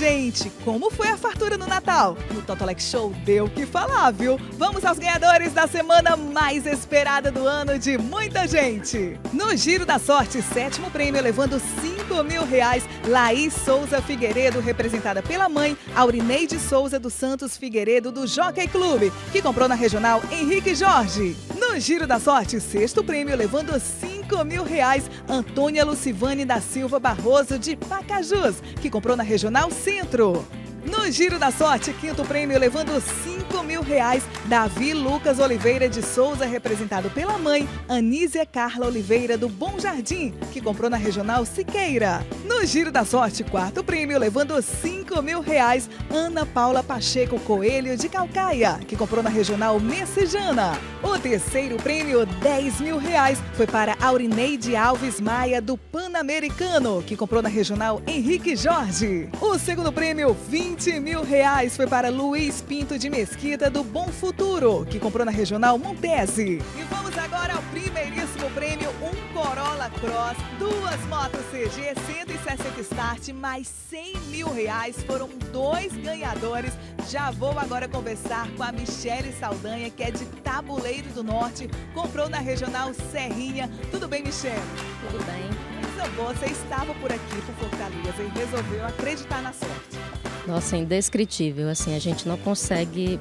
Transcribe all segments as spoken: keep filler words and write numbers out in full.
gente, como foi a fartura no Natal? No Totolec Show deu o que falar, viu? Vamos aos ganhadores da semana mais esperada do ano de muita gente. No Giro da Sorte, sétimo prêmio levando cinco mil reais, Laís Souza Figueiredo, representada pela mãe, Aurineide Souza dos Santos Figueiredo, do Jockey Clube, que comprou na Regional Henrique Jorge. No Giro da Sorte, sexto prêmio levando cinco mil reais, Antônia Lucivane da Silva Barroso, de Pacajus, que comprou na Regional Centro. No Giro da Sorte, quinto prêmio levando cinco mil reais, Davi Lucas Oliveira de Souza, representado pela mãe, Anísia Carla Oliveira do Bom Jardim, que comprou na Regional Siqueira. No Giro da Sorte, quarto prêmio levando cinco mil reais, Ana Paula Pacheco Coelho de Calcaia, que comprou na Regional Messejana. O terceiro prêmio, dez mil reais, foi para Aurineide Alves Maia do Pan-Americano, que comprou na Regional Henrique Jorge. O segundo prêmio, vinte mil reais, foi para Luiz Pinto de Mesquita do Bom Futuro, que comprou na Regional Montese. E vamos agora ao primeiríssimo prêmio, um Corolla Cross, duas motos C G cento e sessenta Start, mais cem mil reais, foram dois ganhadores. Já vou agora conversar com a Michele Saldanha, que é de Tabuleiro do Norte, comprou na Regional Serrinha. Tudo bem, Michele? Tudo bem. Coisa boa, você estava por aqui, por Fortaleza, e resolveu acreditar na sorte. Nossa, indescritível, assim, a gente não consegue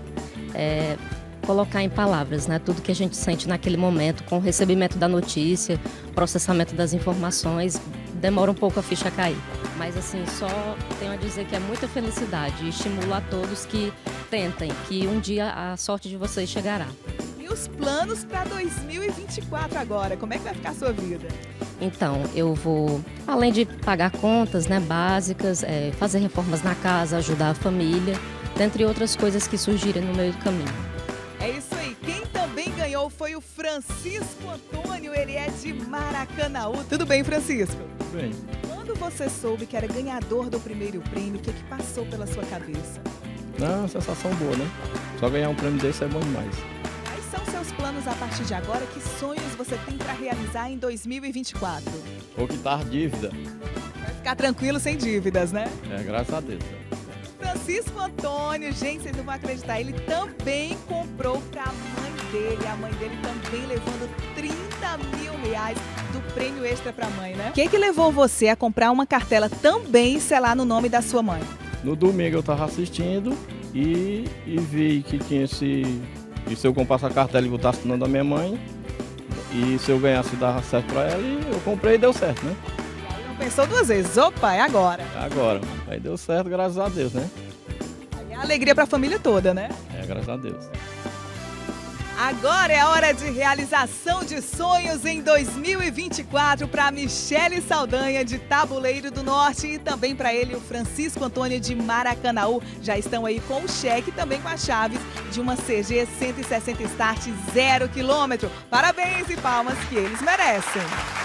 é, colocar em palavras, né, tudo que a gente sente naquele momento, com o recebimento da notícia, processamento das informações, demora um pouco a ficha cair. Mas, assim, só tenho a dizer que é muita felicidade e estimulo a todos que tentem, que um dia a sorte de vocês chegará. E os planos para dois mil e vinte e quatro agora, como é que vai ficar a sua vida? Então, eu vou, além de pagar contas, né, básicas, é, fazer reformas na casa, ajudar a família, dentre outras coisas que surgirem no meio do caminho. É isso aí. Quem também ganhou foi o Francisco Antônio, ele é de Maracanaú. Tudo bem, Francisco? Tudo bem. Quando você soube que era ganhador do primeiro prêmio, o que, que passou pela sua cabeça? Não, uma sensação boa, né? Só ganhar um prêmio desse é bom demais. Quais são seus planos a partir de agora? Que sonhos você tem para realizar em dois mil e vinte e quatro? Vou quitar dívida. Vai ficar tranquilo sem dívidas, né? É, graças a Deus. Francisco Antônio, gente, vocês não vão acreditar, ele também comprou para a mãe dele, a mãe dele também levando trinta mil reais do prêmio extra para a mãe, né? O que que levou você a comprar uma cartela também e selar no nome da sua mãe? No domingo eu estava assistindo e, e vi que tinha esse... E se eu comprasse a cartela e botasse o nome da minha mãe, e se eu ganhasse dava certo para ela, e eu comprei e deu certo, né? Aí não pensou duas vezes, opa, é agora. Agora, aí deu certo, graças a Deus, né? Aí é alegria para a família toda, né? É, graças a Deus. Agora é a hora de realização de sonhos em dois mil e vinte e quatro para Michele Saldanha, de Tabuleiro do Norte, e também para ele, o Francisco Antônio, de Maracanaú. Já estão aí com o cheque e também com as chaves de uma C G cento e sessenta Start zero quilômetro. Parabéns e palmas que eles merecem.